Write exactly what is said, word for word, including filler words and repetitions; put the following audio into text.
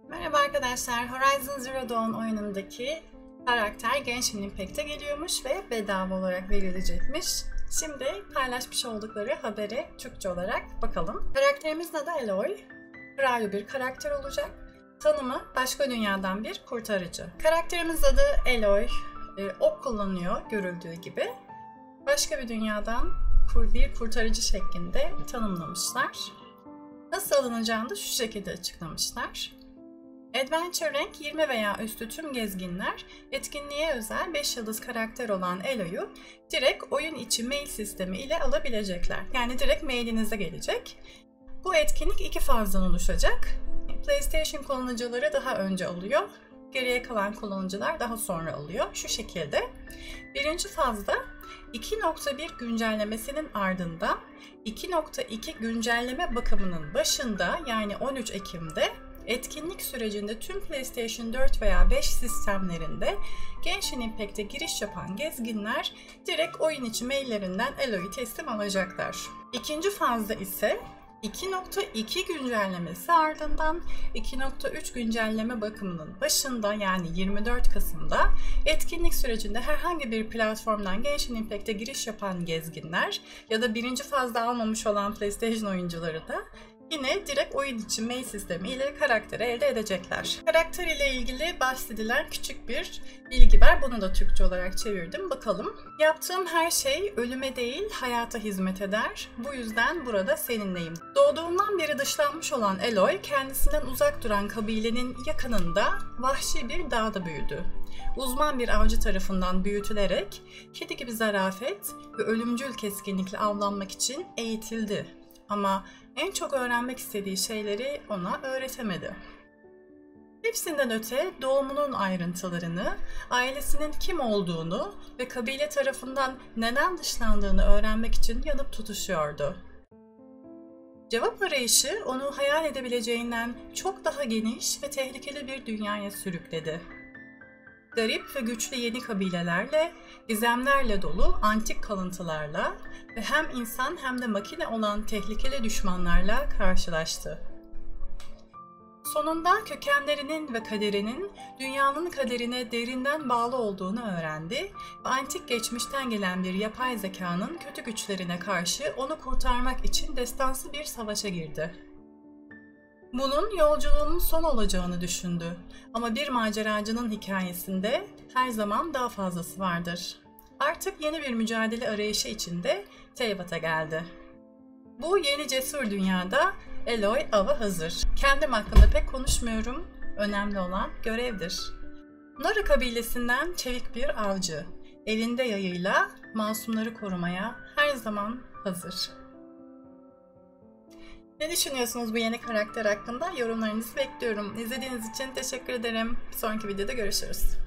Merhaba arkadaşlar, Horizon Zero Dawn oyunundaki karakter Genshin Impact'e geliyormuş ve bedava olarak verilecekmiş. Şimdi paylaşmış oldukları habere Türkçe olarak bakalım. Karakterimizin adı Aloy, Kral bir karakter olacak. Tanımı başka dünyadan bir kurtarıcı. Karakterimiz adı Aloy, e, ok kullanıyor görüldüğü gibi. Başka bir dünyadan bir kurtarıcı şeklinde tanımlamışlar. Nasıl alınacağını da şu şekilde açıklamışlar. Adventure Rank yirmi veya üstü tüm gezginler etkinliğe özel beş yıldız karakter olan Aloy'u direkt oyun içi mail sistemi ile alabilecekler. Yani direkt mailinize gelecek. Bu etkinlik iki fazdan oluşacak. PlayStation kullanıcıları daha önce alıyor. Geriye kalan kullanıcılar daha sonra alıyor. Şu şekilde. Birinci fazda iki nokta bir güncellemesinin ardından iki nokta iki güncelleme bakımının başında yani on üç Ekim'de etkinlik sürecinde tüm PlayStation dört veya beş sistemlerinde Genshin Impact'e giriş yapan gezginler direkt oyun içi maillerinden Aloy'u teslim alacaklar. İkinci fazda ise iki nokta iki güncellemesi ardından iki nokta üç güncelleme bakımının başında yani yirmi dört Kasım'da etkinlik sürecinde herhangi bir platformdan Genshin Impact'e giriş yapan gezginler ya da birinci fazda almamış olan PlayStation oyuncuları da yine direkt oyun içi mail sistemi ile karakteri elde edecekler. Karakter ile ilgili bahsedilen küçük bir bilgi var. Bunu da Türkçe olarak çevirdim. Bakalım. Yaptığım her şey ölüme değil hayata hizmet eder. Bu yüzden burada seninleyim. Doğduğundan beri dışlanmış olan Aloy kendisinden uzak duran kabilenin yakınında vahşi bir dağda büyüdü. Uzman bir avcı tarafından büyütülerek kedi gibi zarafet ve ölümcül keskinlikle avlanmak için eğitildi. Ama en çok öğrenmek istediği şeyleri ona öğretemedi. Hepsinden öte doğumunun ayrıntılarını, ailesinin kim olduğunu ve kabile tarafından neden dışlandığını öğrenmek için yanıp tutuşuyordu. Cevap arayışı onu hayal edebileceğinden çok daha geniş ve tehlikeli bir dünyaya sürükledi. Garip ve güçlü yeni kabilelerle, gizemlerle dolu antik kalıntılarla ve hem insan hem de makine olan tehlikeli düşmanlarla karşılaştı. Sonunda kökenlerinin ve kaderinin dünyanın kaderine derinden bağlı olduğunu öğrendi ve antik geçmişten gelen bir yapay zekanın kötü güçlerine karşı onu kurtarmak için destansı bir savaşa girdi. Bunun yolculuğunun son olacağını düşündü ama bir maceracının hikayesinde her zaman daha fazlası vardır. Artık yeni bir mücadele arayışı içinde Teyvat'a geldi. Bu yeni cesur dünyada Aloy ava hazır. Kendim hakkında pek konuşmuyorum, önemli olan görevdir. Nora kabilesinden çevik bir avcı, elinde yayıyla masumları korumaya her zaman hazır. Ne düşünüyorsunuz bu yeni karakter hakkında? Yorumlarınızı bekliyorum. İzlediğiniz için teşekkür ederim. Bir sonraki videoda görüşürüz.